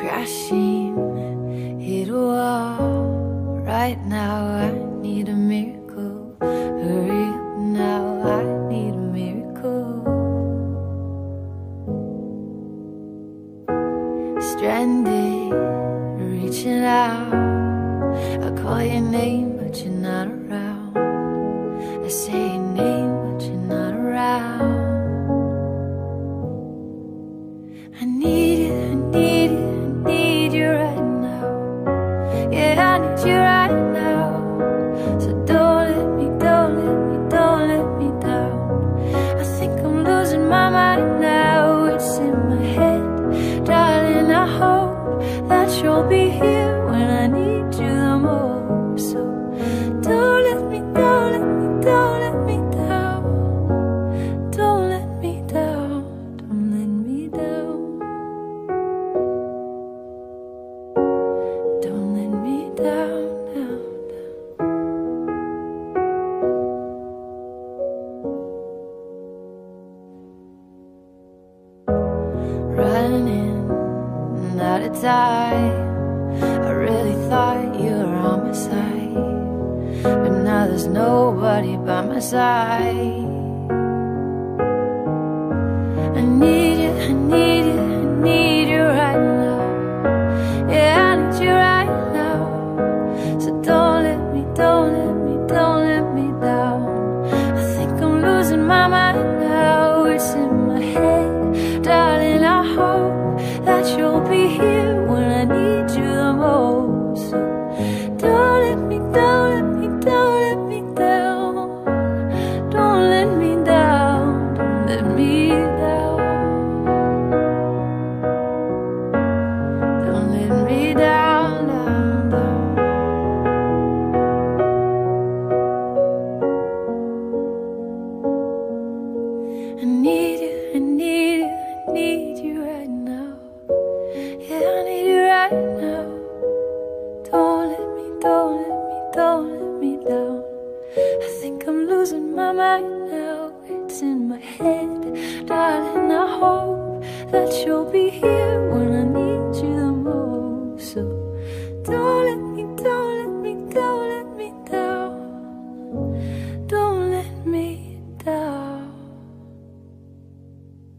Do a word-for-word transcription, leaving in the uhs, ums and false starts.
crashing, hit a wall. Right now I need a miracle. Hurry up now, I need a miracle. Stranded, reaching out. I call your name but you're not around. I say your name but you're not around. I need you, I need you, I need you right now. Yeah, I need you right now. So don't let me, don't let me, don't let me down. I think I'm losing my mind now. It's in my head, darling, I hope that you'll be here when I need you the most. So don't let me, don't let me, don't let me down. Don't let me down, don't let me down. Don't let me down, down, down. Running out of time. I really thought you were on my side, but now there's nobody by my side. I need you, I need you, I need you right now. Yeah, I need you right now. So don't let me, don't let me, don't let me down. I think I'm losing my mind now. It's in my head, darling, I hope that you'll be here when I need you the